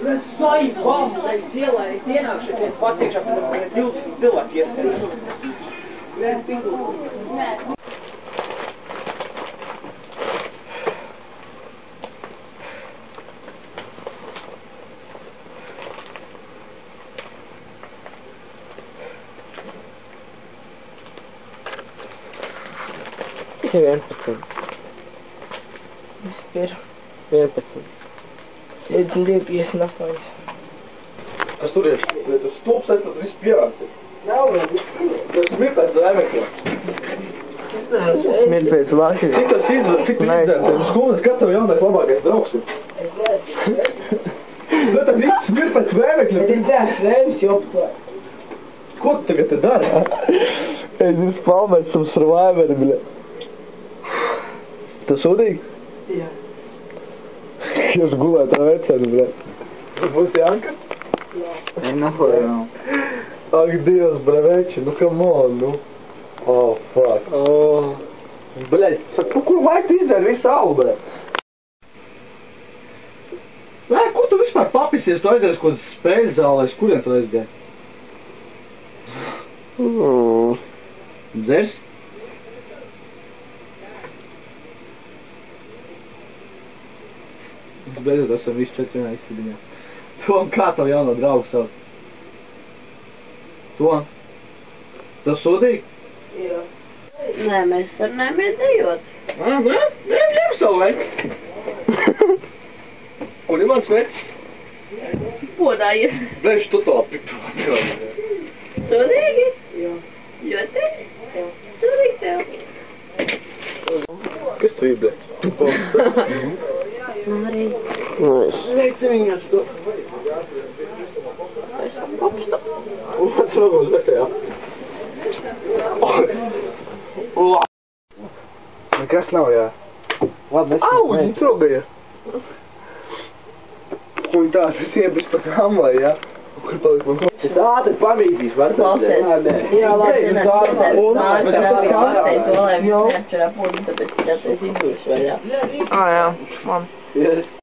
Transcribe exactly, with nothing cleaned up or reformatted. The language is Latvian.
Saim, vamos, lai ielai, ienāk šeit patīkšā, ka divdesmit cilvēki ieskatās. Nē, pingu. Nē. Tikai vienpadsmit. Ir vienpadsmit. Līdz divi piecdesmit astoņas. Kas tur ir? Tas stulps aiz, tad viss pierādi. Nav, tas ir pēc zēmekļa. Smirt pēc vākļa. Cik tas izdara, cik tu izdara? Tas skolas gatavu jaunais labākais draugs ir. Nu, tad viss smirt pēc zēmekļa. Ir dēs rēvis jopklāt. Ko tu tagad te dari? Es esmu palmēts tam survivori, bļa. Tas sūdīgi? Jā. Jūs gulēt ar vecenu, bļa. Tu būsi Janka? Jā. Nē, nahoja nav. Ak, Dievs, breveči, nu come on, nu. Oh, fuck. Oh. Bļaļ, saka, kur vajag tu izdari visu alu, bļaļ? Nē, kur tu vispār papisies? Tu aizies kaut kādas spēļu zālēs, kurien tu aizgāji? Mm. Dzers? Mēs beidzot esam visi četri vienā izsidiņā. Tom, kā tavu jauno draugu sauc? Tom? Tas sūdīgi? Jā. Nē, mēs sarunājamies dejot. Ā, nē? Nē, ņem savu veci. Kur ir mans veci? Podājies. Veci tu to pipu. Sūdīgi? Jā. Ļoti? Jā. Sūdīgi tev. Kas tu ir, bļaļ? Tu pom. Arī. Nice. Reici viņas tu. Apstop. Un man tu nogos betē, jā? Nekas nav, jā. Labi, mēs... Au, viņi trobēja. Un tā, tas iebis pa tramvai, jā. Kur palika man kaut? Tas ātri pamītīs, var tas? Klausies. Jā, nē. Jā, labi, Nē, nē, tā, nē, un- nē, bet nē, tas nē, kā- nē, to, lai Jā. neatšķirā podu, tāpēc, ka tas ir izbūs vaļā. Ah, jā. Man. Jā.